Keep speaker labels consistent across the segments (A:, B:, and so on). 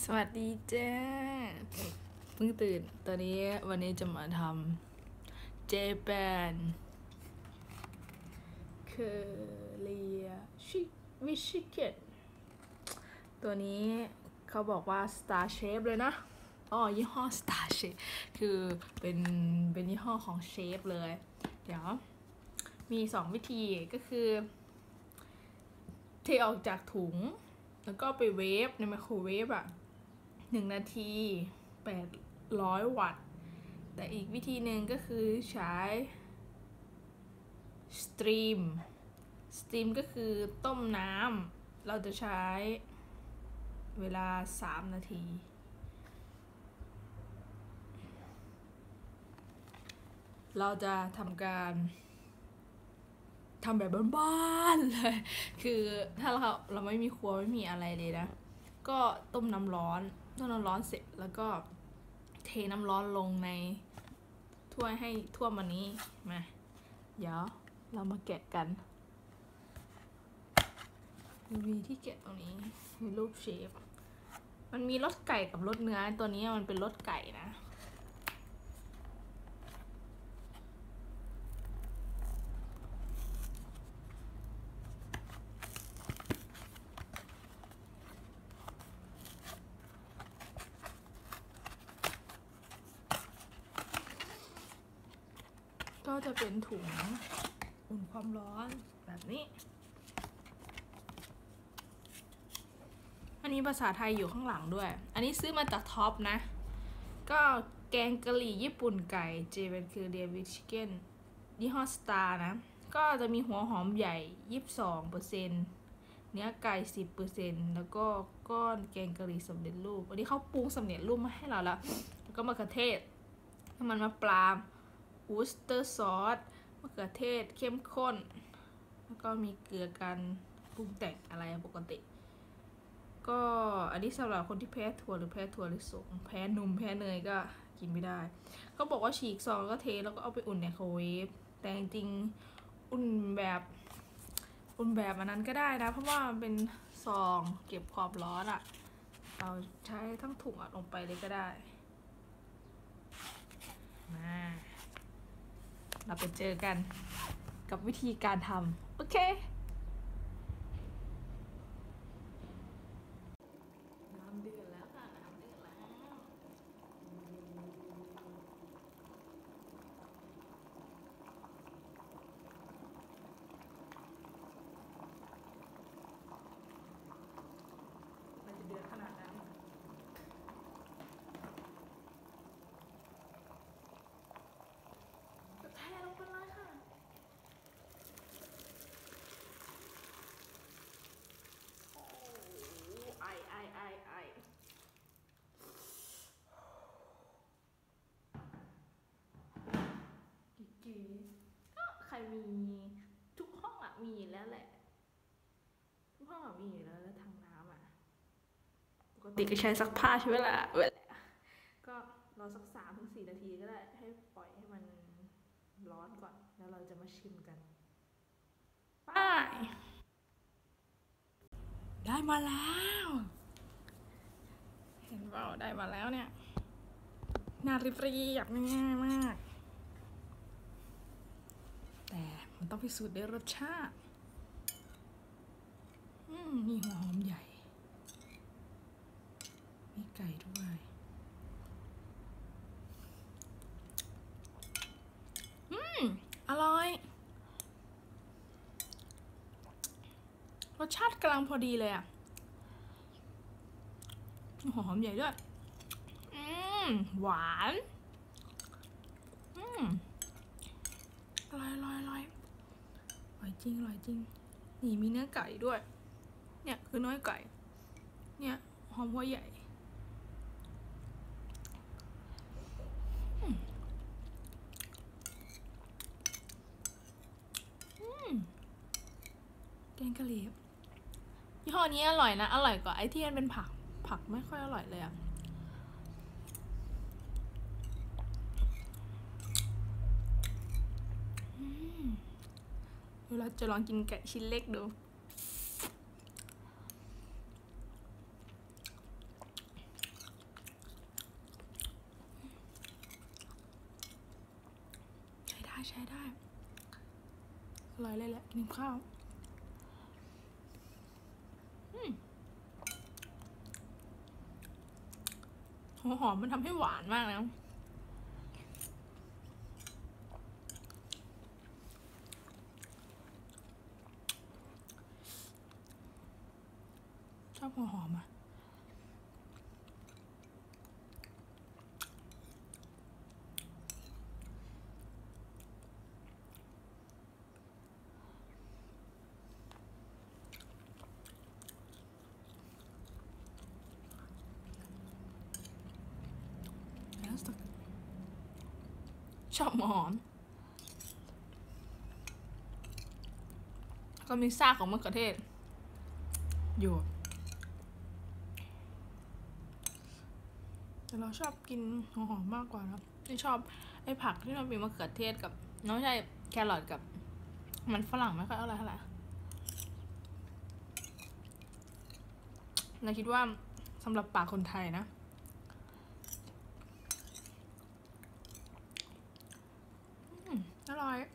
A: สวัสดีจ้าเพิ่งตื่นตอนนี้วันนี้จะมาทำเจแปนเคเรียวิชิเกตตัวนี้เขาบอกว่า Star Shape เลยนะยี่ห้อ Star Shape คือเป็นยี่ห้อของเชฟเลยเดี๋ยวมี2วิธีก็คือเทออกจากถุงแล้วก็ไปเวฟในไมโครเวฟ1 นาที 800 วัตต์แต่อีกวิธีหนึ่งก็คือใช้สตรีมก็คือต้มน้ำเราจะใช้เวลา3 นาทีเราจะทำการทำแบบบ้านๆเลยคือถ้าเราไม่มีครัวไม่มีอะไรเลยนะก็ต้มน้ำร้อนเสร็จแล้วก็เทน้ำร้อนลงในถ้วยให้ท่วมอันนี้มาเดี๋ยวเรามาแกะกันมีที่แกะตรงนี้มีรูปเชฟมันมีรสไก่กับรสเนื้อตัวนี้มันเป็นรสไก่นะก็จะเป็นถุงอุ่นความร้อนแบบนี้อันนี้ภาษาไทยอยู่ข้างหลังด้วยอันนี้ซื้อมาจากท็อปนะก็แกงกะหรี่ญี่ปุ่นไก่เจเป็นคือเรียวิชิเก้นยี่ห้อสตาร์นะก็จะมีหัวหอมใหญ่ 22%เนื้อไก่ 10% แล้วก็ก้อนแกงกะหรี่สำเร็จรูปอันนี้เขาปรุงสำเร็จรูปมาให้เราแล้วก็มะเขือเทศน้ำมันมะปรางอูสเตอร์ซอสมะเขือเทศเข้มข้นแล้วก็มีเกลือกันปรุงแต่งอะไรปกติก็อันนี้สำหรับคนที่แพ้ถั่วหรือแพ้ถั่วลิสงแพ้นมแพ้เนยก็กินไม่ได้เขาบอกว่าฉีกซองก็เทแล้วก็เอาไปอุ่นในไมโครเวฟแต่จริงๆอุ่นแบบอันนั้นก็ได้นะเพราะว่ามันเป็นซองเก็บความร้อนเราใช้ทั้งถุงลงไปเลยก็ได้มาเราไปเจอกันกับวิธีการทำโอเคน้ำเดือดแล้วค่ะน้ำเดือดแล้วมันจะเดือดขนาดนั้นก็แทลงไปเลยค่ะโอ้ไอกีก็ใครมีทุกห้องมีอยู่แล้วแหละทุกห้องมีอยู่แล้วทางน้ำปกติก็ใช้ซักผ้าใช่ไหมล่ะก็รอสัก3 ถึง 4 นาทีก็ได้ให้ปล่อยให้มันร้อนก่อนแล้วเราจะมาชิมกันไปได้มาแล้วเห็นเปล่าได้มาแล้วเนี่ยน่ารีบง่ายมากแต่มันต้องพิสูจน์ด้วยรสชาติมีหัวหอมใหญ่มีไก่ด้วยอร่อยรสชาติกำลังพอดีเลยหัวหอมใหญ่ด้วยหวานอร่อยจริงนี่มีเนื้อไก่ด้วยเนี่ยคือเนื้อไก่เนี่ยหอมหัวใหญ่แกงกะหรี่ยี่ห้อนี้อร่อยนะอร่อยกว่าไอ้ที่มันเป็นผักไม่ค่อยอร่อยเลยเราจะลองกินไก่ชิ้นเล็กดูอร่อยเลยแหละกินข้าวหัวหอมมันทำให้หวานมากนะชอบหัวหอมอ่ะชอบหอมก็มีซากของมะเขือเทศอยู่แต่เราชอบกินหัวหอมมากกว่านะที่ชอบไอ้ผักที่มันมีมะเขือเทศกับน้องใช่แครอทกับมันฝรั่งไม่ค่อยอร่อยเท่าไหร่เราคิดว่าสำหรับปากคนไทยนะอร่อย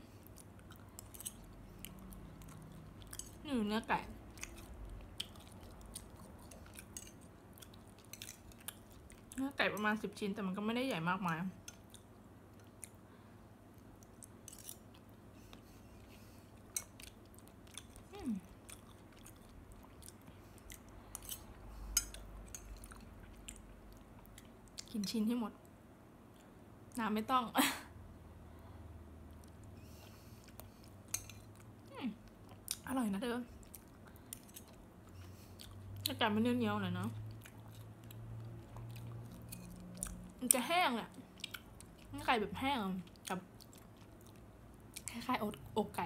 A: นี่เนื้อไก่ประมาณ10 ชิ้นแต่มันก็ไม่ได้ใหญ่มากมายกินชิ้นให้หมดน้ำไม่ต้องอร่อยนะเธออากาศมันเนียวๆหน่อยเนาะมันจะแห้งแหละไก่แบบแห้งกับคล้ายๆอกไก่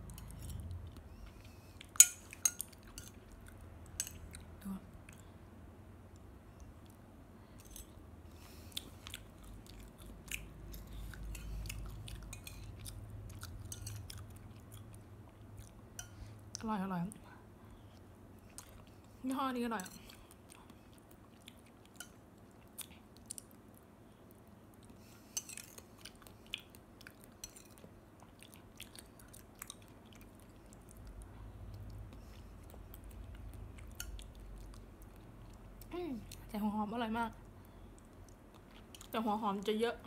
A: อร่อยยี่ห้อนี้อร่อยแต่หัวหอมอร่อยมากแต่หัวหอมจะเยอะ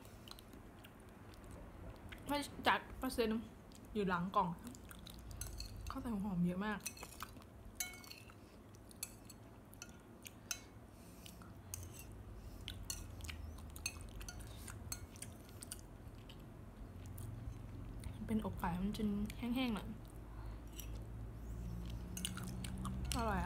A: ไม่จากเปอร์เซ็นต์อยู่หลังกล่องเขาใส่หัวหอมเยอะมากเป็นอกไก่มันจนแห้งๆหน่อยอร่อย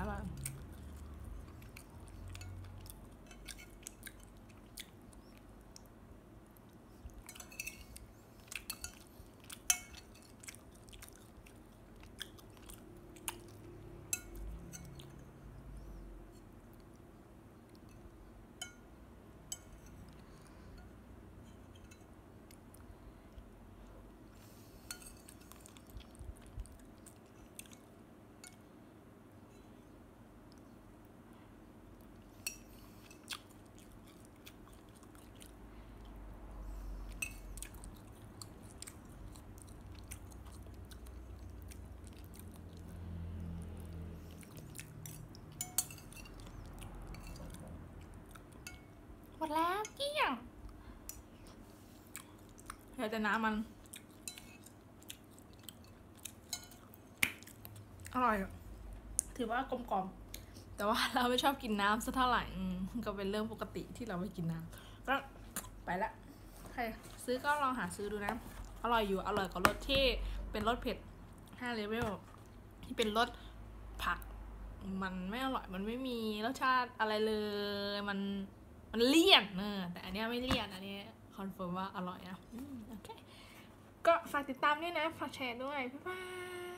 A: หมดแล้วเกี้ยงเดี๋ยวแต่น้ำมันอร่อยถือว่ากลมกล่อมแต่ว่าเราไม่ชอบกินน้ำสักเท่าไหร่ก็เป็นเรื่องปกติที่เราไม่กินน้ำก็ไปละใครซื้อก็ลองหาซื้อดูนะอร่อยอยู่อร่อยกว่ารสที่เป็นรสเผ็ด5 เลเวลที่เป็นรสผักมันไม่อร่อยมันไม่มีรสชาติอะไรเลยมันเลี่ยนแต่อันนี้ไม่เลี่ยนอันนี้คอนเฟิร์มว่าอร่อยนะโอเคก็ฝากติดตามด้วยนะฝากแชร์ด้วยบ๊ายบาย